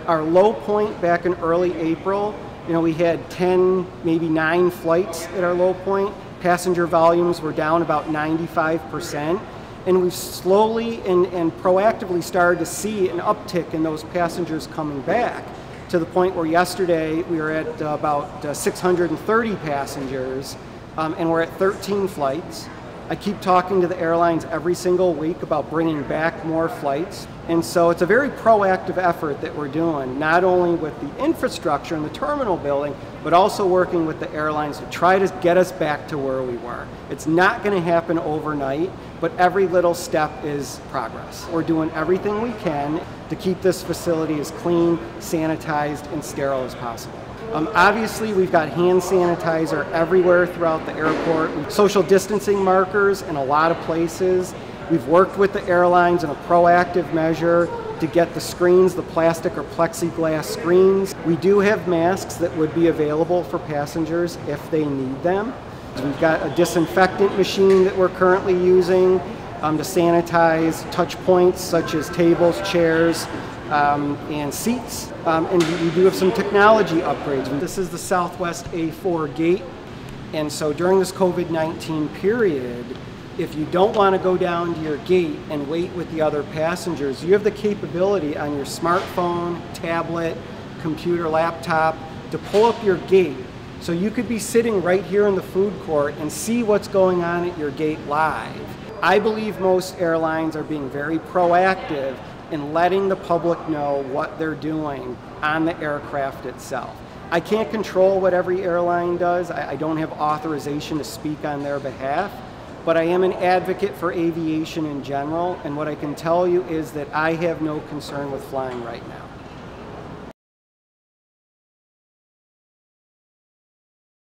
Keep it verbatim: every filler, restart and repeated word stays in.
Our low point back in early April, you know, we had ten, maybe nine flights at our low point. Passenger volumes were down about ninety-five percent. And we've slowly and, and proactively started to see an uptick in those passengers coming back, to the point where yesterday we were at uh, about uh, six hundred thirty passengers, um, and we're at thirteen flights. I keep talking to the airlines every single week about bringing back more flights. And so it's a very proactive effort that we're doing, not only with the infrastructure in the terminal building, but also working with the airlines to try to get us back to where we were. It's not going to happen overnight, but every little step is progress. We're doing everything we can to keep this facility as clean, sanitized, and sterile as possible. Um, obviously, we've got hand sanitizer everywhere throughout the airport, social distancing markers in a lot of places. We've worked with the airlines in a proactive measure to get the screens, the plastic or plexiglass screens. We do have masks that would be available for passengers if they need them. We've got a disinfectant machine that we're currently using um, to sanitize touch points such as tables, chairs, Um, and seats, um, and we do have some technology upgrades. This is the Southwest A four gate, and so during this COVID nineteen period, if you don't want to go down to your gate and wait with the other passengers, you have the capability on your smartphone, tablet, computer, laptop to pull up your gate. So you could be sitting right here in the food court and see what's going on at your gate live. I believe most airlines are being very proactive in letting the public know what they're doing on the aircraft itself. I can't control what every airline does. I, I don't have authorization to speak on their behalf, but I am an advocate for aviation in general, and what I can tell you is that I have no concern with flying right now.